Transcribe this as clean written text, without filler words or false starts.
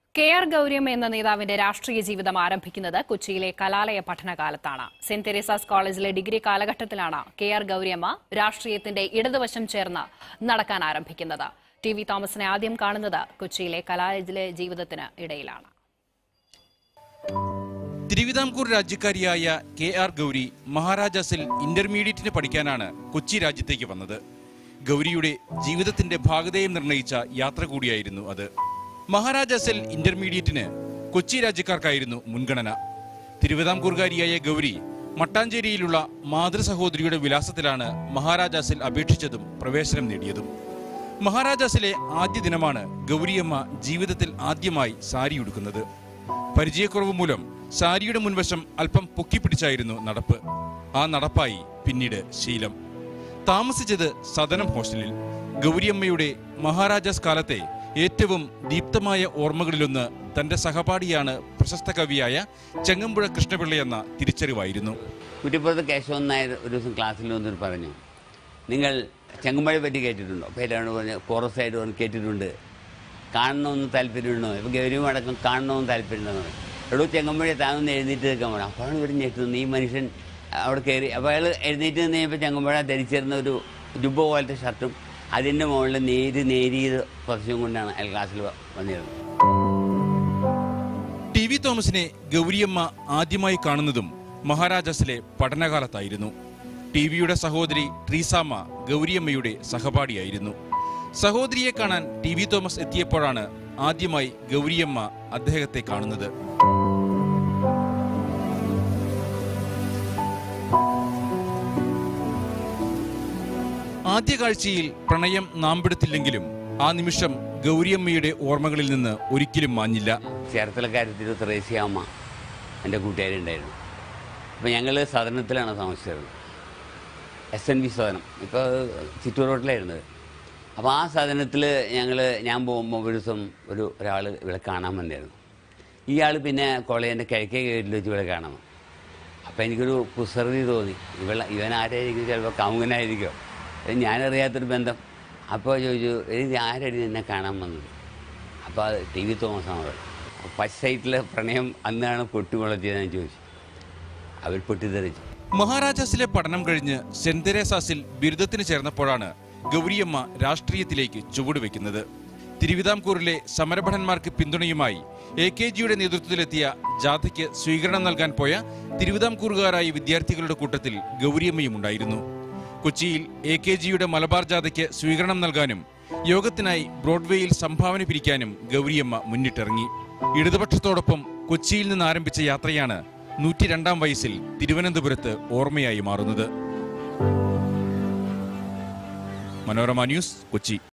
K R. Gouriamma എന്ന നേതാവിന്റെ രാഷ്ട്രീയ ജീവിതം ആരംഭിക്കുന്നത് കൊച്ചിയിലെ കലാലയ പഠനകാലത്താണ്. സെന്റ് തെരേസാസ് കോളേജിലെ ഡിഗ്രി കാലഘട്ടത്തിലാണ് കെ.ആർ. ഗൗരിയമ്മ രാഷ്ട്രീയത്തിന്റെ ഇടതുവശം ചേർന്ന് നടക്കാൻ ആരംഭിക്കുന്നത്. ടി.വി. തോമസിനെ ആദ്യം കാണുന്നത് കൊച്ചിയിലെ കലാലയ ജീവിതത്തിന് ഇടയിലാണ്. തിരുവിതാംകൂർ രാജ്യക്കാരിയായ കെ.ആർ. ഗൗരി മഹാരാജാസിൽ ഇന്റർമീഡിയറ്റിന് പഠിക്കാനാണ് കൊച്ചി രാജ്യത്തേക്ക് വന്നത്. ഗൗരിയുടെ ജീവിതത്തിന്റെ ഭാഗധേയം നിർണയിച്ച യാത്ര കൂടിയായിരുന്നു അത്. മഹാരാജാസിൽ ഇന്റർമീഡിയറ്റിന് കൊച്ചി രാജ്യക്കാർക്കായിരുന്നു മുൻഗണന. തിരുവിതാംകൂർകാരിയായ ഗൗരി മട്ടാഞ്ചേരിയിലുള്ള മാതൃസഹോദരിയുടെ വിലാസത്തിലാണ് മഹാരാജാസിൽ അപേക്ഷിച്ചതും പ്രവേശനം നേടിയതും. മഹാരാജാസിലെ ആദ്യ ദിനമാണ് ഗൗരിയമ്മ ജീവിതത്തിൽ ആദ്യമായി സാരി ഉടുക്കുന്നത്. പരിചയക്കുറവ് മൂലം സാരിയുടെ മുൻവശം അല്പം പൊക്കിപ്പിടിച്ചായിരുന്നു നടപ്പ്. ആ നടപ്പായി പിന്നീട് ശീലം. താമസിച്ചത് സദനം ഹോസ്റ്റലിൽ. ഗൗരിയമ്മയുടെ മഹാരാജാസ് കാലത്തെ ഏറ്റവും ദീപ്തമായ ഓർമ്മകളിലൊന്ന് തന്റെ സഹപാഠിയാണ് പ്രശസ്ത കവിയായ ചെങ്ങമ്പുഴ കൃഷ്ണപിള്ളയെന്ന തിരിച്ചറിവായിരുന്നു. കുറ്റിപ്പുറത്ത് കേശവൻ നായർ ഒരു ദിവസം ക്ലാസ്സിൽ വന്നിട്ട് പറഞ്ഞു, നിങ്ങൾ ചെങ്ങമ്പുഴയെ പറ്റി കേട്ടിട്ടുണ്ടോ? അപ്പോൾ എല്ലാവരും പറഞ്ഞു കോറസായിട്ട് പറഞ്ഞു കേട്ടിട്ടുണ്ട്, കാണണമെന്ന് താല്പര്യമുണ്ടോ? ഇപ്പോൾ ഗൗരിയും അടക്കം കാണണമെന്ന് താല്പര്യമുണ്ടെന്ന് പറഞ്ഞു. എടോ ചെങ്ങമ്പുഴയെ താനൊന്ന് എഴുന്നേറ്റ് നിൽക്കാൻ പറഞ്ഞു. അപ്പോഴാണ് ഇവർ ഞെട്ടുന്നത്. ഈ മനുഷ്യൻ അവിടെ കയറി. അപ്പോൾ അയാൾ എഴുന്നേറ്റ് നിന്ന് കഴിഞ്ഞപ്പോൾ ചെങ്ങമ്പുഴ ധരിച്ചിരുന്ന ഒരു ജുബ്ബ പോലത്തെ ഷർട്ടും അതിൻ്റെ മുകളിൽ നേരിയത് കുറച്ചും കൊണ്ടാണ് അയാൾ ക്ലാസ്സിൽ വന്നിരുന്നത്. ടി.വി. തോമസിനെ ഗൗരിയമ്മ ആദ്യമായി കാണുന്നതും മഹാരാജാസിലെ പഠനകാലത്തായിരുന്നു. ടി.വിയുടെ സഹോദരി ട്രീസാമ്മ ഗൗരിയമ്മയുടെ സഹപാഠിയായിരുന്നു. സഹോദരിയെ കാണാൻ ടി.വി. തോമസ് എത്തിയപ്പോഴാണ് ആദ്യമായി ഗൗരിയമ്മ അദ്ദേഹത്തെ കാണുന്നത്. ആദ്യ കാഴ്ചയിൽ പ്രണയം നാമ്പെടുത്തില്ലെങ്കിലും ആ നിമിഷം ഗൗരിയമ്മയുടെ ഓർമ്മകളിൽ നിന്ന് ഒരിക്കലും മാഞ്ഞില്ല. ചേർത്തലക്കാരത്തിൽ ത്രേസ്യാമ്മ എൻ്റെ കൂട്ടുകാരുണ്ടായിരുന്നു. അപ്പോൾ ഞങ്ങൾ സദനത്തിലാണ് താമസിച്ചത്. SNV സദനം, ഇപ്പോൾ ചിറ്റൂർ റോട്ടിലായിരുന്നത്. അപ്പോൾ ആ സദനത്തിൽ ഞാൻ പോകുമ്പോൾ ഒരു ദിവസം ഒരാൾ ഇവിടെ കാണാൻ വന്നായിരുന്നു. ഇയാൾ പിന്നെ കോളേജിൻ്റെ കിഴക്കേ ഗേറ്റിൽ വെച്ച് ഇവിടെ കാണാൻ. അപ്പോൾ എനിക്കൊരു കുസൃതി തോന്നി, ഇവൻ ആരായിരിക്കും, ചിലപ്പോൾ കാമുകനായിരിക്കുമോ, ഞാനറിയാത്തൊരു ബന്ധം. അപ്പോൾ ചോദിച്ചു, ഇത് ആരടി എന്നെ കാണാൻ വന്നത്? അപ്പോൾ അത് ടി.വി. തോമസാണ്. ഫസ്റ്റ് സൈറ്റിലെ പ്രണയം അന്നാണ് പൊട്ടിമുളച്ചതെന്ന് ഞാൻ ചോദിച്ചു. അവർ പൊട്ടിത്തെറിച്ചു. മഹാരാജാസിലെ പഠനം കഴിഞ്ഞ് സെന്റ് തെരേസാസിൽ ബിരുദത്തിന് ചേർന്നപ്പോഴാണ് ഗൗരിയമ്മ രാഷ്ട്രീയത്തിലേക്ക് ചുവടുവെക്കുന്നത്. തിരുവിതാംകൂറിലെ സമരഭടന്മാർക്ക് പിന്തുണയുമായി AKGയുടെ നേതൃത്വത്തിലെത്തിയ ജാഥയ്ക്ക് സ്വീകരണം നൽകാൻ പോയ തിരുവിതാംകൂറുകാരായ വിദ്യാർത്ഥികളുടെ കൂട്ടത്തിൽ ഗൗരിയമ്മയും ഉണ്ടായിരുന്നു. കൊച്ചിയിൽ AKGയുടെ മലബാർ ജാഥയ്ക്ക് സ്വീകരണം നൽകാനും യോഗത്തിനായി ബ്രോഡ്വേയിൽ സംഭാവന പിരിക്കാനും ഗൗരിയമ്മ മുന്നിട്ടിറങ്ങി. ഇടതുപക്ഷത്തോടൊപ്പം കൊച്ചിയിൽ നിന്ന് ആരംഭിച്ച യാത്രയാണ് 102ാം വയസ്സിൽ തിരുവനന്തപുരത്ത് ഓർമ്മയായി മാറുന്നത്. മനോരമ ന്യൂസ്, കൊച്ചി.